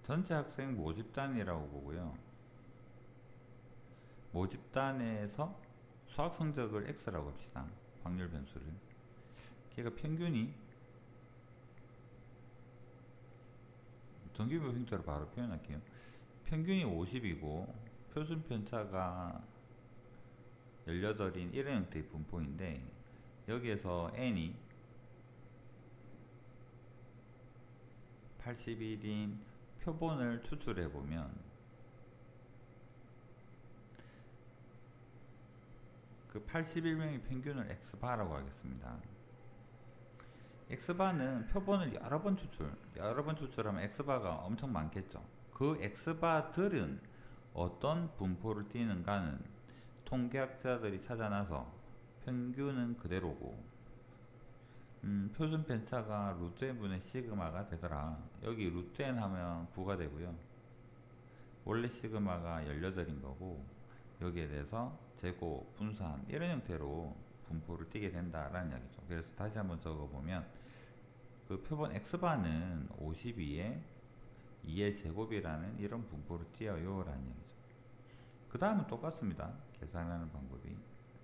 전체 학생 모집단이라고 보고요. 모집단에서 수학 성적을 X라고 합시다. 확률 변수를. 걔가 평균이 정규모 형태로 바로 표현할게요. 평균이 50이고 표준 편차가 18인 이런 형태의 분포인데, 여기에서 n이 81인 표본을 추출해보면 그 81명의 평균을 X바라고 하겠습니다. X바는 표본을 여러 번 추출하면 X바가 엄청 많겠죠. 그 X바들은 어떤 분포를 띠는가는 통계학자들이 찾아나서 평균은 그대로고, 표준 편차가 루트 n분의 시그마가 되더라. 여기 루트 n 하면 9가 되고요. 원래 시그마가 18인 거고, 여기에 대해서 제곱, 분산 이런 형태로 분포를 띠게 된다라는 이야기죠. 그래서 다시 한번 적어보면 그 표본 x바는 52에 2의 제곱이라는 이런 분포를 띄어요 라는 얘기죠. 그 다음은 똑같습니다. 계산하는 방법이.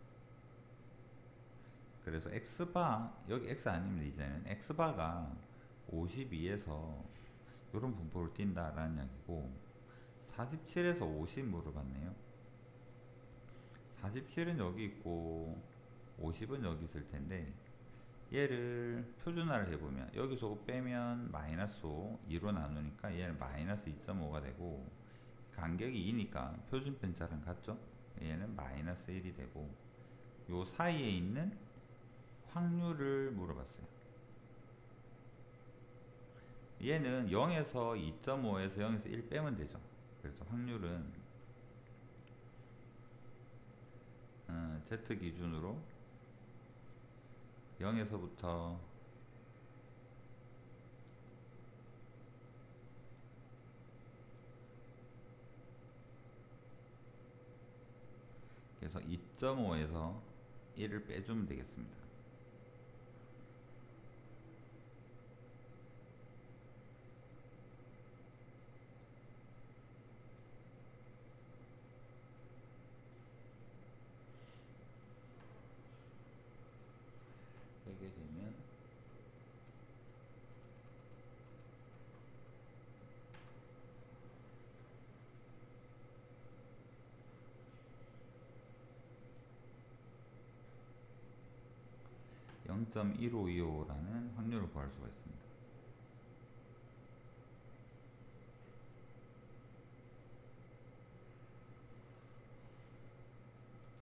그래서 x바, 여기 x 아닙니다. 이제는 x바가 52에서 이런 분포를 띈다라는 이야기고, 47에서 50 물어봤네요. 47은 여기 있고 50은 여기 있을 텐데, 얘를 표준화를 해보면 여기서 빼면 마이너스 5, 2로 나누니까 얘는 마이너스 2.5가 되고, 간격이 2니까 표준 편차랑 같죠? 얘는 마이너스 1이 되고, 요 사이에 있는 확률을 물어봤어요. 얘는 0에서 2.5에서 0에서 1 빼면 되죠. 그래서 확률은 Z 기준으로 0에서부터 그래서 2.5에서 1을 빼주면 되겠습니다. 빼게 되면 0.1525라는 확률을 구할 수가 있습니다.